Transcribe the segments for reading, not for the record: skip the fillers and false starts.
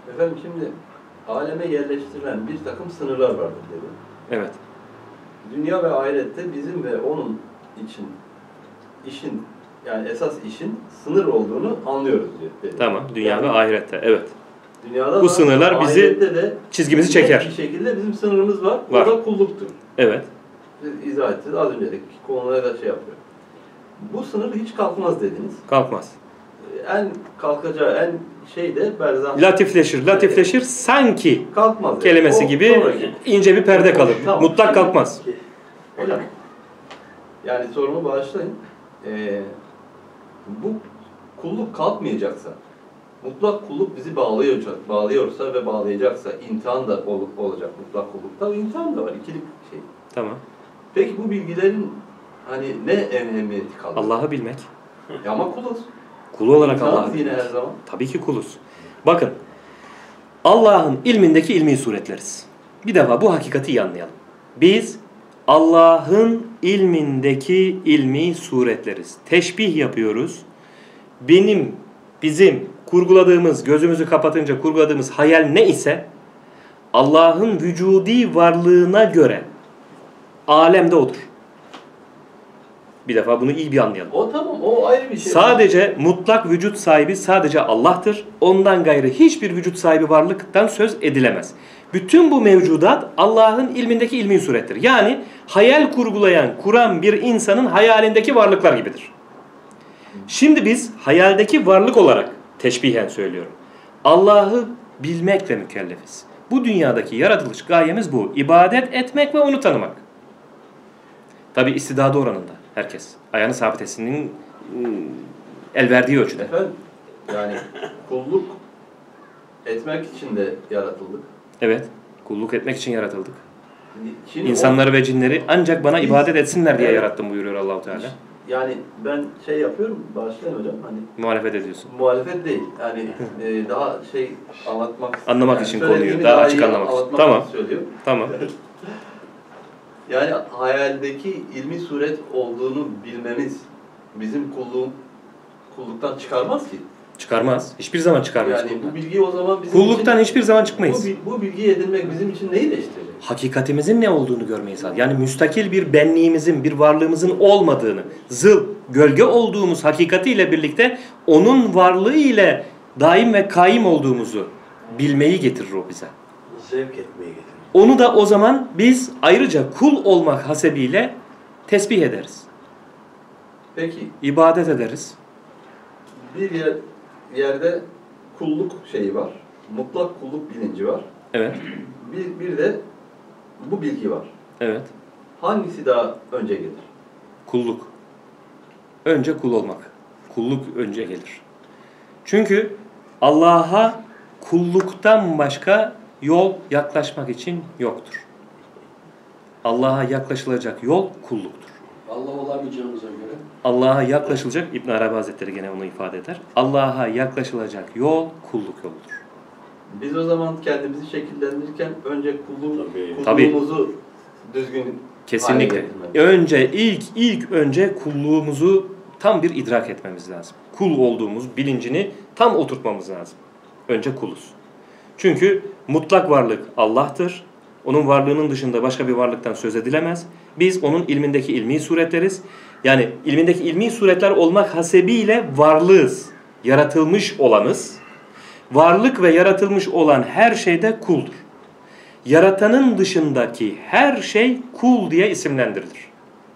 Efendim şimdi aleme yerleştirilen bir takım sınırlar vardır dedi. Evet. Dünya ve ahirette bizim ve onun için işin, yani esas işin sınır olduğunu anlıyoruz dedi. Tamam. Dünya yani, ve ahirette. Evet. Dünyada bu sınırlar bizi, de çizgimizi çeker. Bir şekilde bizim sınırımız var. O da kulluktur. Evet. Siz izah ettiniz. Az önceki konulara da şey yapıyor. Bu sınır hiç kalkmaz dediniz. Kalkmaz. En kalkacağı en şey de berzah. Latifleşir. Latifleşir sanki kalkmaz kelimesi yani. gibi ince bir perde kalır. Tamam. Mutlak kalkmaz. Hocam, yani sorumu bağışlayın. Bu kulluk kalkmayacaksa, mutlak kulluk bizi bağlıyorsa ve bağlayacaksa imtihan da olacak mutlak kullukta. İmtihan da var. İkili şey. Tamam. Peki bu bilgilerin hani ne ehemmiyeti kalır? Allah'ı bilmek. Ama kuluz. Kulu olarak Allah'ı yine her zaman. Tabii ki kuluz. Bakın, Allah'ın ilmindeki ilmi suretleriz. Bir defa bu hakikati iyi anlayalım. Biz Allah'ın ilmindeki ilmi suretleriz. Teşbih yapıyoruz. Bizim kurguladığımız, gözümüzü kapatınca kurguladığımız hayal ne ise Allah'ın vücudi varlığına göre alemde odur. Bir defa bunu iyi bir anlayalım. O tamam, o ayrı bir şey. Sadece mutlak vücut sahibi sadece Allah'tır. Ondan gayrı hiçbir vücut sahibi varlıktan söz edilemez. Bütün bu mevcudat Allah'ın ilmindeki ilmi surettir. Yani hayal kurgulayan, kuran bir insanın hayalindeki varlıklar gibidir. Şimdi biz hayaldeki varlık olarak teşbihen söylüyorum. Allah'ı bilmekle mükellefiz. Bu dünyadaki yaratılış gayemiz bu. İbadet etmek ve onu tanımak. Tabi istidadı oranında herkes. Ayağını sabit etsin'in el verdiği ölçüde. Efendim, yani kulluk etmek için de yaratıldık. Evet, kulluk etmek için yaratıldık. Şimdi İnsanları ve cinleri ancak bana ibadet etsinler diye yarattım buyuruyor Allah-u Teala. Yani ben şey yapıyorum, bağışlayın hocam, hani muhalefet ediyorsun. Muhalefet değil, yani daha şey anlamak yani için konuyu, daha açık anlamak için. Tamam. Tamam. Yani hayaldeki ilmi suret olduğunu bilmemiz bizim kulluktan çıkarmaz ki. Çıkarmaz. Hiçbir zaman çıkarmaz. Yani bu bilgi o zaman bizim kulluktan hiçbir zaman çıkmayız. Bu bilgiyi edinmek bizim için neyi değiştirecek? Hakikatimizin ne olduğunu görmeyi sağlar. Yani müstakil bir benliğimizin, bir varlığımızın olmadığını, gölge olduğumuz hakikatiyle birlikte onun varlığı ile daim ve kaim olduğumuzu bilmeyi getirir o bize. Zevk etmeyi getirir. Onu da o zaman biz ayrıca kul olmak hasebiyle tesbih ederiz. Peki. İbadet ederiz. Bir yerde kulluk şeyi var. Mutlak kulluk bilinci var. Evet. Bir de bu bilgi var. Evet. Hangisi daha önce gelir? Kulluk. Önce kul olmak. Kulluk önce gelir. Çünkü Allah'a kulluktan başka yol yaklaşmak için yoktur. Allah'a yaklaşılacak yol kulluktur. Allah olamayacağımıza göre. Allah'a yaklaşılacak, İbn Arabi Hazretleri gene onu ifade eder. Allah'a yaklaşılacak yol kulluk yoludur. Biz o zaman kendimizi şekillendirirken önce kulluğumuzu düzgün kesinlikle. Önce ilk önce kulluğumuzu tam bir idrak etmemiz lazım. Kul olduğumuz bilincini tam oturtmamız lazım. Önce kuluz. Çünkü mutlak varlık Allah'tır. Onun varlığının dışında başka bir varlıktan söz edilemez. Biz onun ilmindeki ilmi suretleriz. Yani ilmindeki ilmi suretler olmak hasebiyle varlığız. Yaratılmış olanız. Varlık ve yaratılmış olan her şeyde kuldur. Yaratanın dışındaki her şey kul diye isimlendirilir.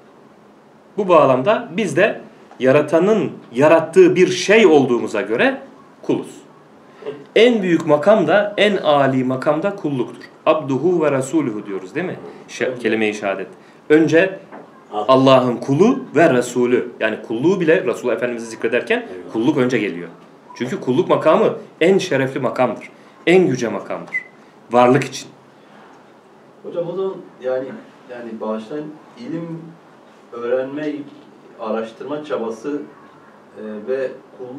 Bu bağlamda biz de yaratanın yarattığı bir şey olduğumuza göre kuluz. En büyük makam da, en âli makam da kulluktur. Abduhu ve Resuluhu diyoruz değil mi? Kelime-i şehadet. Önce Allah'ın kulu ve Resulü. Yani kulluğu bile Resulullah Efendimiz'i zikrederken kulluk önce geliyor. Çünkü kulluk makamı en şerefli makamdır. En yüce makamdır. Varlık için. Hocam o zaman yani bağışlayın, ilim öğrenme, araştırma çabası ve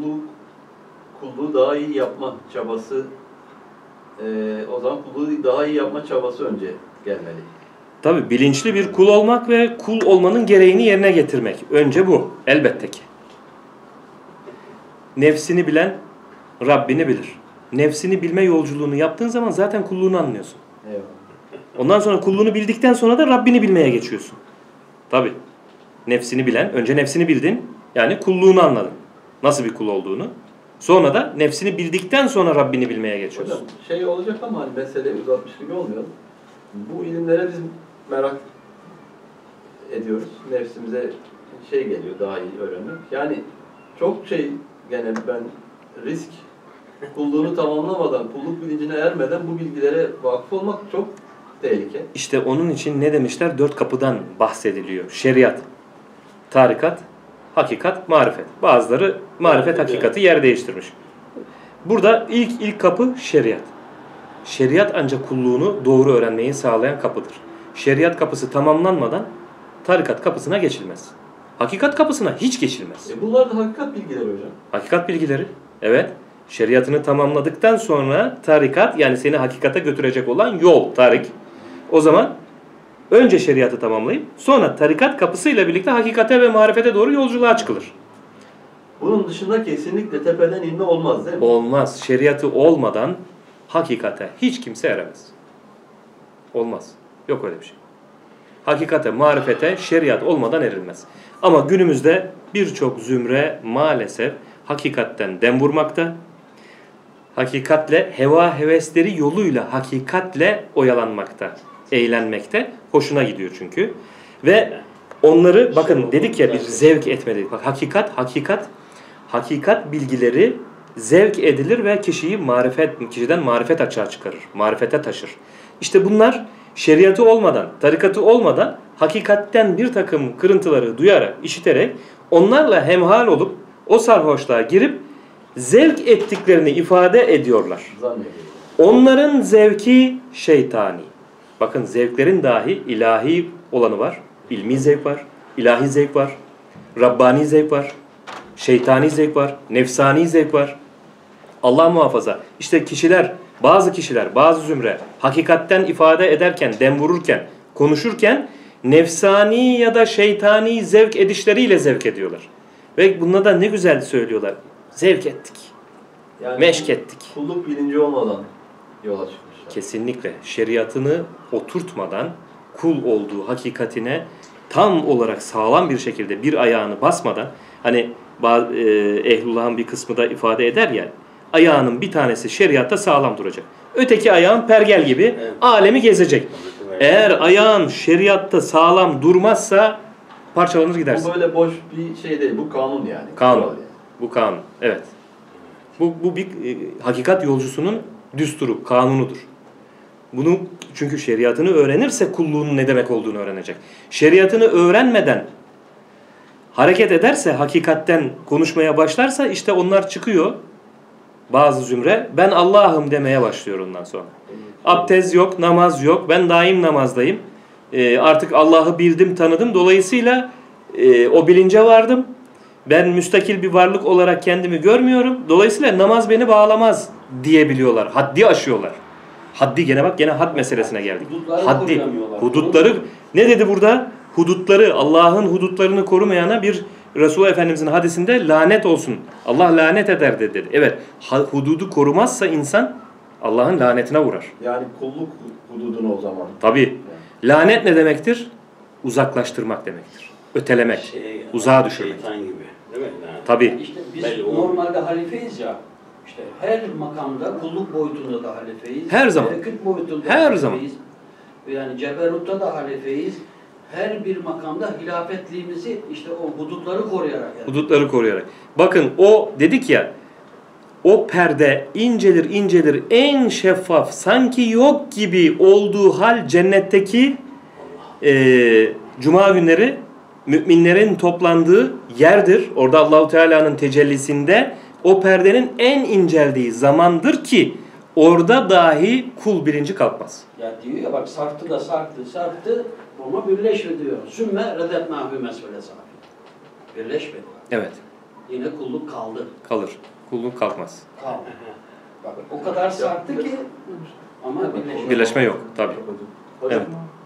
kulluğu daha iyi yapma çabası, o zaman kulluğu daha iyi yapma çabası önce gelmeli. Tabii bilinçli bir kul olmak ve kul olmanın gereğini yerine getirmek. Önce bu. Elbette ki. Nefsini bilen Rabbini bilir. Nefsini bilme yolculuğunu yaptığın zaman zaten kulluğunu anlıyorsun. Eyvallah. Ondan sonra kulluğunu bildikten sonra da Rabbini bilmeye geçiyorsun. Tabii. Nefsini bilen, önce nefsini bildin. Yani kulluğunu anladın. Nasıl bir kul olduğunu. Sonra da nefsini bildikten sonra Rabbini bilmeye geçiyorsun. Hocam şey olacak ama hani mesele uzatmış gibi olmayalım. Bu ilimlere biz merak ediyoruz. Nefsimize şey geliyor daha iyi öğrenmek. Yani çok şey gene ben risk kulluğunu tamamlamadan, kulluk bilincine ermeden bu bilgilere vakıf olmak çok tehlike. İşte onun için ne demişler? 4 kapıdan bahsediliyor. Şeriat, tarikat, hakikat, marifet. Bazıları marifet, hakikati yer değiştirmiş. Burada ilk kapı şeriat. Şeriat ancak kulluğunu doğru öğrenmeyi sağlayan kapıdır. Şeriat kapısı tamamlanmadan tarikat kapısına geçilmez. Hakikat kapısına hiç geçilmez. Bunlar da hakikat bilgileri hocam. Hakikat bilgileri, evet. Şeriatını tamamladıktan sonra tarikat, yani seni hakikate götürecek olan yol, tarik. O zaman önce şeriatı tamamlayıp sonra tarikat kapısıyla birlikte hakikate ve marifete doğru yolculuğa çıkılır. Bunun dışında kesinlikle tepeden inme olmaz değil mi? Olmaz. Şeriatı olmadan hakikate hiç kimse eremez. Olmaz. Yok öyle bir şey. Hakikate, marifete, şeriat olmadan erilmez. Ama günümüzde birçok zümre maalesef hakikatten dem vurmakta. Hakikatle, heva hevesleri yoluyla hakikatle oyalanmakta, eğlenmekte. Hoşuna gidiyor çünkü. Ve onları, bakın dedik ya, bir zevk etmedik. Bak hakikat bilgileri zevk edilir ve kişiden marifet açığa çıkarır. Marifete taşır. İşte bunlar şeriatı olmadan, tarikatı olmadan hakikatten bir takım kırıntıları duyarak, işiterek onlarla hemhal olup o sarhoşluğa girip zevk ettiklerini ifade ediyorlar. Onların zevki şeytani. Bakın zevklerin dahi ilahi olanı var. İlmi zevk var, ilahi zevk var, Rabbani zevk var, şeytani zevk var, nefsani zevk var. Allah muhafaza. İşte bazı kişiler, bazı zümre hakikatten ifade ederken, dem vururken, konuşurken nefsani ya da şeytani zevk edişleriyle zevk ediyorlar. Ve bunda da ne güzel söylüyorlar. Zevk ettik. Yani meşk ettik. Kulluk bilinci olmadan yola çıkmışlar. Kesinlikle. Şeriatını oturtmadan kul olduğu hakikatine tam olarak sağlam bir şekilde bir ayağını basmadan, hani ehlullah'ın bir kısmı da ifade eder ya, ayağının bir tanesi şeriatta sağlam duracak. Öteki ayağın pergel gibi alemi gezecek. Eğer ayağın şeriatta sağlam durmazsa parçalanır gidersin. Bu böyle boş bir şey değil. Bu kanun yani. Kanun. Yani. Bu kanun. Evet. Bu bir hakikat yolcusunun düsturu, kanunudur. Bunu çünkü şeriatını öğrenirse kulluğun ne demek olduğunu öğrenecek. Şeriatını öğrenmeden hareket ederse, hakikatten konuşmaya başlarsa işte onlar çıkıyor. Bazı zümre ben Allah'ım demeye başlıyor ondan sonra. Abdest yok, namaz yok. Ben daim namazdayım. Artık Allah'ı bildim, tanıdım. Dolayısıyla o bilince vardım. Ben müstakil bir varlık olarak kendimi görmüyorum. Dolayısıyla namaz beni bağlamaz diyebiliyorlar. Haddi aşıyorlar. Haddi, gene had meselesine geldik. Haddi, hudutları, ne dedi burada? Hudutları, Allah'ın hudutlarını korumayana bir Resulullah Efendimizin hadisinde lanet olsun. Allah lanet eder dedi. Evet, hududu korumazsa insan Allah'ın lanetine uğrar. Yani kulluk hududunu o zaman. Tabii. Yani. Lanet ne demektir? Uzaklaştırmak demektir. Ötelemek, uzağa düşürmek. Şeytan gibi. Değil mi? Yani. Tabii. İşte biz normalde halifeyiz ya. İşte her makamda kulluk boyutunda da halifeyiz. Her zaman. Melekut boyutunda her halifeyiz. zaman. Yani ceberutta da halifeyiz. Her bir makamda hilafetliğimizi işte o hudutları koruyarak. Yani. Hudutları koruyarak. Bakın o dedik ya, o perde incelir en şeffaf, sanki yok gibi olduğu hal cennetteki cuma günleri müminlerin toplandığı yerdir. Orada Allahu Teala'nın tecellisinde o perdenin en inceldiği zamandır ki orada dahi kul bilinci kalkmaz. Ya diyor ya bak, sarktı da sarktı ama birleşme diyor. Sümme redetnâhü mesvele safi. Birleşmedi. Evet. Yine kulluk kaldı. Kalır. Kulluk kalkmaz. Kaldı. Bak o kadar sarktı ki ama birleşme Birleşme yok tabii. Hocam, evet.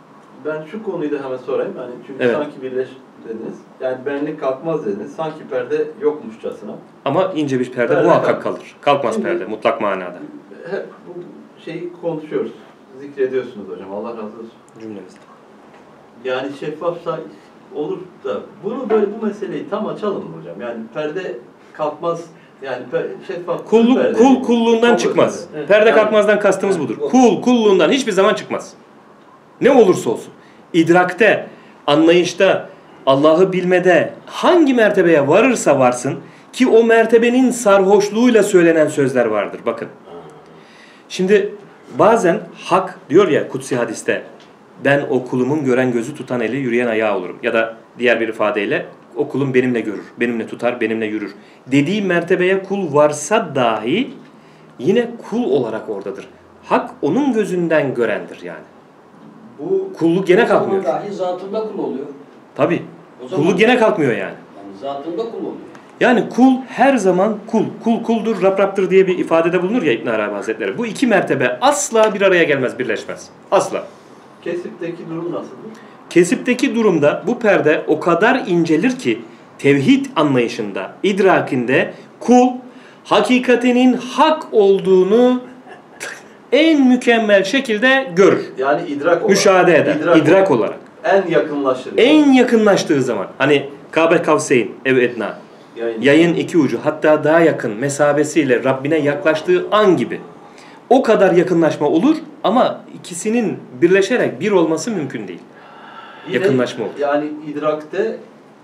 Ben şu konuyu da hemen sorayım. Yani çünkü Evet. sanki birleş dediniz. Yani benlik kalkmaz dediniz. Sanki perde yokmuşçasına. Ama ince bir perde Perde muhakkak kalmaz. kalır. Kalkmaz Şimdi- perde mutlak manada. Hep bu şeyi konuşuyoruz. Zikrediyorsunuz hocam. Allah razı olsun. Cümlemizde. Yani şeffafsa olur da bunu böyle bu meseleyi tam açalım mı hocam? Yani perde kalkmaz. Yani şeffaf Kulluk, perde kul değil. kulluğundan Çok çıkmaz. özür dilerim. Perde Yani- kalkmazdan kastımız budur. Kul kulluğundan hiçbir zaman çıkmaz. Ne olursa olsun. İdrakte, anlayışta, Allah'ı bilmede hangi mertebeye varırsa varsın ki o mertebenin sarhoşluğuyla söylenen sözler vardır. Bakın. Şimdi bazen hak diyor ya kutsi hadiste ben o kulumun gören gözü tutan eli yürüyen ayağı olurum. Ya da diğer bir ifadeyle o kulum benimle görür, benimle tutar, benimle yürür. Dediği mertebeye kul varsa dahi yine kul olarak oradadır. Hak onun gözünden görendir yani. Bu Kulluk gene O zaman kalkmıyor. dahi zatında kul oluyor. Tabii. O zaman- Kulluk gene kalkmıyor yani. Yani zatında kul oluyor. Yani kul her zaman kul. Kul kuldur, Rab Rab'dır diye bir ifadede bulunur ya İbn Arabi Hazretleri. Bu iki mertebe asla bir araya gelmez, birleşmez. Asla. kesipteki durum nasıldır? Kesipteki durumda bu perde o kadar incelir ki tevhid anlayışında, idrakinde kul hakikatinin hak olduğunu en mükemmel şekilde görür. Yani idrak olarak. Müşahede eder. İdrak olarak. En yakınlaşır. En yakınlaştığı zaman hani Kabe Kavseyn ev edna yayın iki ucu hatta daha yakın mesabesiyle Rabbine yaklaştığı an gibi. O kadar yakınlaşma olur ama ikisinin birleşerek bir olması mümkün değil. Yine yakınlaşma olur. Yani idrakte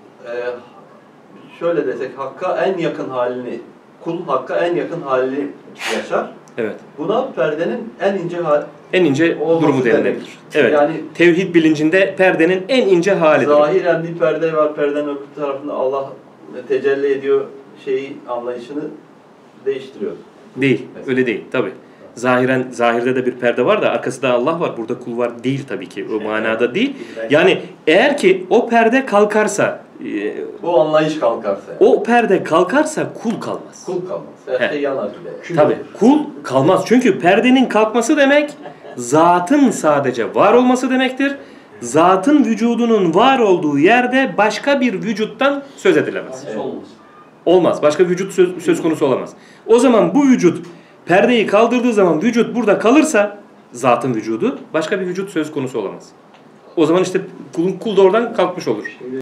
şöyle desek Hakk'a en yakın halini, kul Hakk'a en yakın halini yaşar. Evet. Buna perdenin en ince En ince olması durumu demek. denilebilir. Evet. Yani Tevhid bilincinde perdenin en ince halidir. zahiren bir perde var, perdenin öbür tarafında Allah tecelli ediyor anlayışını değiştiriyor. Değil. Mesela. Öyle değil. Tabii. Zahirde de bir perde var da arkasında Allah var. Burada kul var değil tabii ki. O manada değil. Yani eğer ki o perde kalkarsa Bu anlayış kalkarsa. Yani. o perde kalkarsa kul kalmaz. Kul kalmaz. Her He. şey yanar bile. Tabii. Kul kalmaz. Çünkü perdenin kalkması demek zatın sadece var olması demektir. Zatın vücudunun var olduğu yerde başka bir vücuttan söz edilemez. Hadis olmaz. Olmaz. Başka vücut söz konusu olamaz. O zaman bu vücut perdeyi kaldırdığı zaman vücut burada kalırsa zatın vücudu başka bir vücut söz konusu olamaz. O zaman işte kul da oradan kalkmış olur.